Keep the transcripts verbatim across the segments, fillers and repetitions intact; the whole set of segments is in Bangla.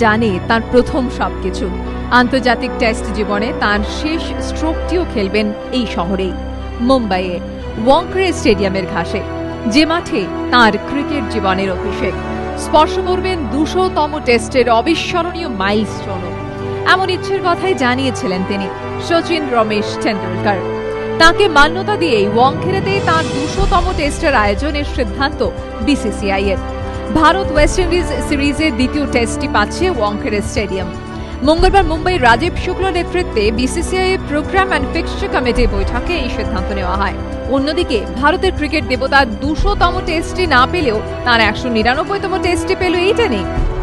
জানে তার প্রথম সবকিছু। আন্তর্জাতিক টেস্ট জীবনে তার শেষ স্ট্রোকটিও খেলবেন এই শহরেই, মুম্বাইয়ে ওয়াংখেড়ে স্টেডিয়ামের ঘাসে, যে মাঠে তার ক্রিকেট জীবনের অভিষেক। স্পর্শ করবেন দুশোতম টেস্টের অবিস্মরণীয় মাইলস্টোনও, এমন ইচ্ছের কথাই জানিয়েছিলেন তিনি সচিন রমেশ টেন্ডুলকার। তাকে মান্যতা দিয়েই ওয়াংখেড়েতেই তাঁর দুশোতম টেস্টের আয়োজনের সিদ্ধান্ত বিসিসিআই এর। ভারত ওয়েস্ট ইন্ডিজ সিরিজের দ্বিতীয় টেস্টটি পাচ্ছে ওয়াংখেড়ে স্টেডিয়াম। মঙ্গলবার মুম্বাই রাজীব শুক্ল নেতৃত্বে বিসিসিআই এর প্রোগ্রাম অ্যান্ড ফিক্সচার কমিটির বৈঠকে এই সিদ্ধান্ত নেওয়া হয়। অন্যদিকে ভারতের ক্রিকেট দেবতা দুশোতম টেস্টটি না পেলেও তার একশো নিরানব্বইতম টেস্টটি পেল এই টেনে।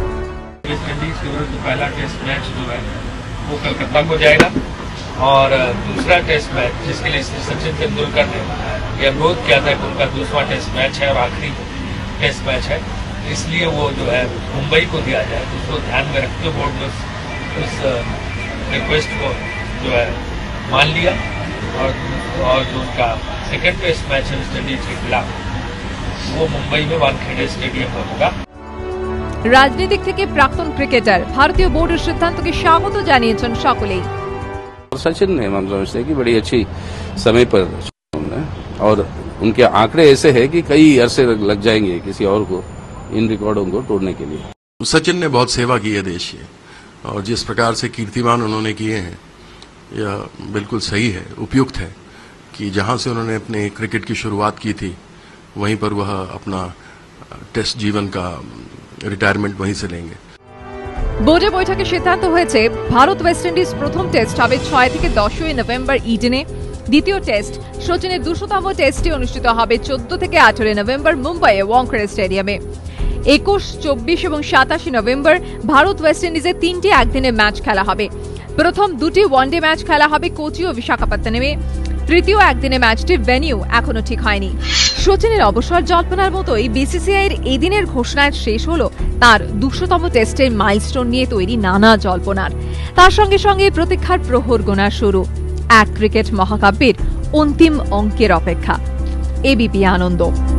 पहला टेस्ट मैच जो है वो कलकत्ता को जाएगा और दूसरा टेस्ट मैच जिसके लिए सचिन तेंदुलकर ने यह अनुरोध किया था कि उनका दूसरा टेस्ट मैच है और आखिरी टेस्ट मैच है, इसलिए वो जो है मुंबई को दिया जाए। उसको ध्यान में रखते हुए बोर्ड ने उस रिक्वेस्ट को जो है मान लिया और और जो उनका सेकेंड टेस्ट मैच है वेस्ट इंडीज के खिलाफ वो मुंबई में वानखेड़े स्टेडियम में होगा। রাজনীতিক থেকে প্রাক্তন ক্রিকেটার ভারতীয় বোর্ডের সিদ্ধান্তকে স্বাগত জানিয়েছেন সকলেই। सचिन ने हम समझते हैं कि बड़ी अच्छी समय पर और उनके आंकड़े ऐसे हैं कि कई अरसे लग जाएंगे किसी और को इन रिकॉर्डों को तोड़ने के लिए। सचिन ने बहुत सेवा की है देश की और जिस प्रकार से कीर्तिमान उन्होंने किए हैं यह बिल्कुल सही है, उपयुक्त है कि जहां से उन्होंने अपने क्रिकेट की शुरुआत की थी वहीं पर वह अपना टेस्ट जीवन का রিটায়ারমেন্ট वहीं से लेंगे। বোর্ডের বৈঠকে সিদ্ধান্ত হয়েছে ভারত ওয়েস্ট ইন্ডিজ প্রথম টেস্ট হবে ছয় থেকে দশই নভেম্বর ইডেনে। দ্বিতীয় টেস্ট সচিনের দুশোতম টেস্টটি অনুষ্ঠিত হবে চোদ্দ থেকে আঠারোই নভেম্বর মুম্বাইয়ে ওয়াংখেড়ে স্টেডিয়ামে। একুশ, চব্বিশ এবং সাতাশে নভেম্বর ভারত ওয়েস্ট ইন্ডিজের তিনটি একদিনের ম্যাচ খেলা হবে। প্রথম দুটি ওয়ানডে ম্যাচ খেলা হবে কোচি ও বিশাখাপত্তনমে। তৃতীয় একদিনের ম্যাচটির ভেন্যু এখনো ঠিক হয়নি। সচিনের অবসর জল্পনার মতোই বিসিসিআইয়ের এদিনের ঘোষণায় শেষ হলো তার দুশোতম টেস্টের মাইলস্টোন নিয়ে তৈরি নানা জল্পনার। তার সঙ্গে সঙ্গে প্রতীক্ষার প্রহর গোনা শুরু এক ক্রিকেট মহাকাব্যের অন্তিম অঙ্কের অপেক্ষা। এবিপি আনন্দ।